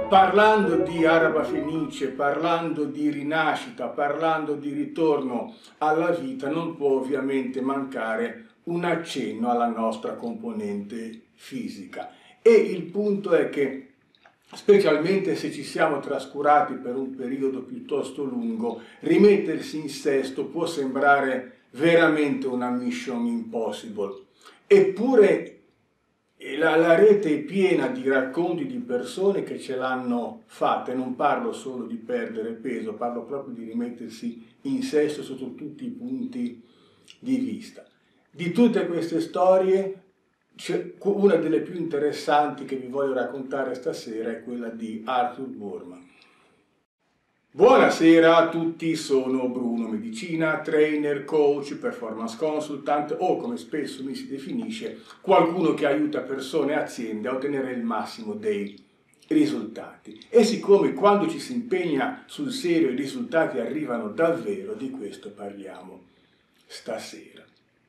Parlando di araba fenice, parlando di rinascita, parlando di ritorno alla vita, non può ovviamente mancare un accenno alla nostra componente fisica. E il punto è che, specialmente se ci siamo trascurati per un periodo piuttosto lungo, rimettersi in sesto può sembrare veramente una mission impossible. Eppure la rete è piena di racconti di persone che ce l'hanno fatta, e non parlo solo di perdere peso, parlo proprio di rimettersi in sesto sotto tutti i punti di vista. Di tutte queste storie, una delle più interessanti che vi voglio raccontare stasera è quella di Arthur Burman. Buonasera a tutti, sono Bruno Medicina, trainer, coach, performance consultant o, come spesso mi si definisce, qualcuno che aiuta persone e aziende a ottenere il massimo dei risultati. E siccome quando ci si impegna sul serio i risultati arrivano davvero, di questo parliamo stasera.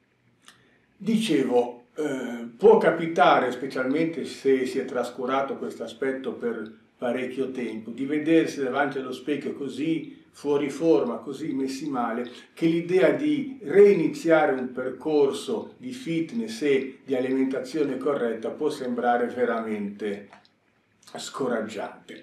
Dicevo, può capitare, specialmente se si è trascurato questo aspetto per parecchio tempo, di vedersi davanti allo specchio così fuori forma, così messi male, che l'idea di reiniziare un percorso di fitness e di alimentazione corretta può sembrare veramente scoraggiante.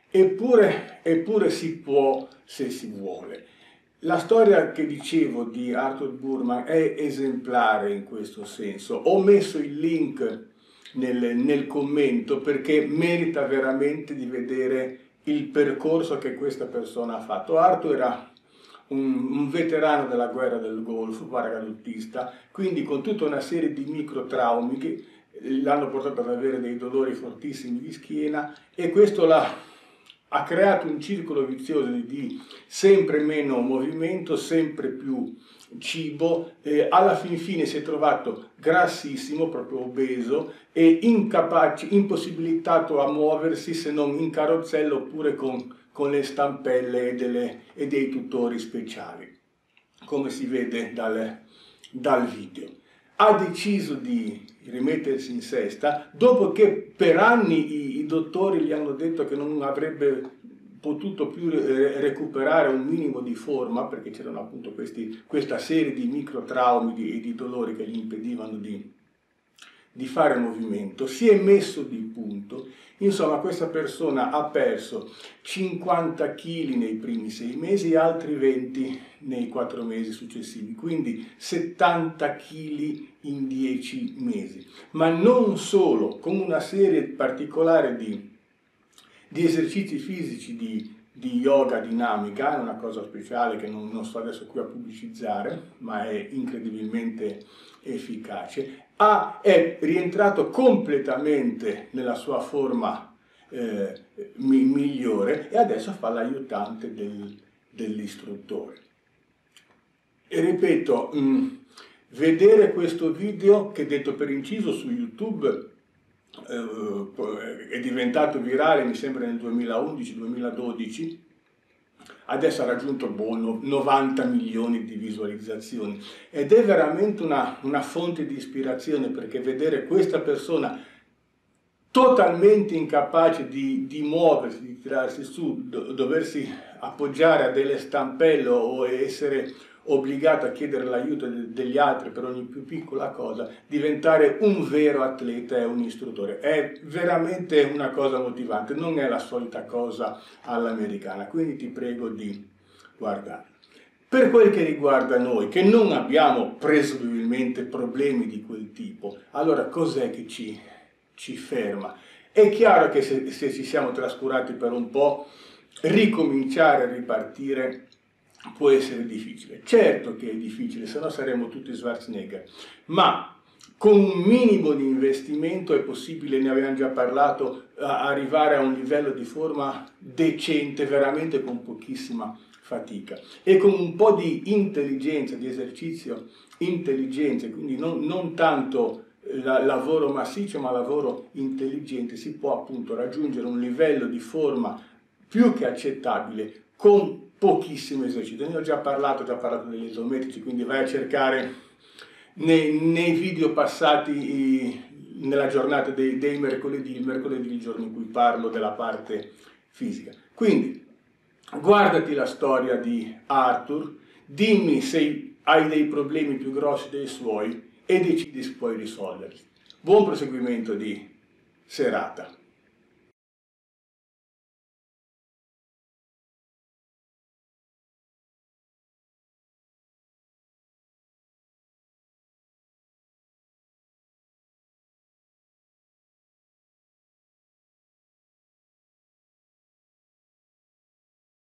Eppure si può se si vuole. La storia che dicevo di Arthur Burman è esemplare in questo senso. Ho messo il link nel commento perché merita veramente di vedere il percorso che questa persona ha fatto. Arthur era un veterano della guerra del Golfo, paracadutista, quindi con tutta una serie di microtraumi che l'hanno portato ad avere dei dolori fortissimi di schiena, e questo ha creato un circolo vizioso di sempre meno movimento, sempre più cibo, alla fin fine si è trovato grassissimo, proprio obeso, e incapace, impossibilitato a muoversi se non in carrozzella oppure con le stampelle e dei tutori speciali, come si vede dal video. Ha deciso di rimettersi in sesta dopo che per anni i dottori gli hanno detto che non avrebbe potuto più recuperare un minimo di forma, perché c'erano appunto questa serie di microtraumi e di dolori che gli impedivano di fare movimento. Si è messo di punto, insomma questa persona ha perso 50 kg nei primi 6 mesi e altri 20 nei 4 mesi successivi, quindi 70 kg in 10 mesi, ma non solo, con una serie particolare di esercizi fisici di yoga dinamica, è una cosa speciale che non sto adesso qui a pubblicizzare, ma è incredibilmente efficace. È rientrato completamente nella sua forma migliore e adesso fa l'aiutante dell'istruttore. E ripeto, vedere questo video, che detto per inciso su YouTube è diventato virale, mi sembra nel 2011-2012, adesso ha raggiunto 90 milioni di visualizzazioni, ed è veramente una fonte di ispirazione, perché vedere questa persona totalmente incapace di muoversi, di tirarsi su, doversi appoggiare a delle stampelle o essere obbligato a chiedere l'aiuto degli altri per ogni più piccola cosa, diventare un vero atleta e un istruttore. È veramente una cosa motivante, non è la solita cosa all'americana, quindi ti prego di guardare. Per quel che riguarda noi, che non abbiamo presumibilmente problemi di quel tipo, allora cos'è che ci ferma? È chiaro che se ci siamo trascurati per un po', ricominciare a ripartire può essere difficile. Certo che è difficile, se no saremmo tutti Schwarzenegger, ma con un minimo di investimento è possibile, ne abbiamo già parlato, arrivare a un livello di forma decente, veramente con pochissima fatica. E con un po' di intelligenza, di esercizio intelligente, quindi non tanto lavoro massiccio, ma lavoro intelligente, si può appunto raggiungere un livello di forma più che accettabile con pochissimo esercizio. Ne ho già parlato degli isometrici, quindi vai a cercare nei video passati nella giornata dei mercoledì, il mercoledì è il giorno in cui parlo della parte fisica. Quindi, guardati la storia di Arthur, dimmi se hai dei problemi più grossi dei suoi e decidi se puoi risolverli. Buon proseguimento di serata.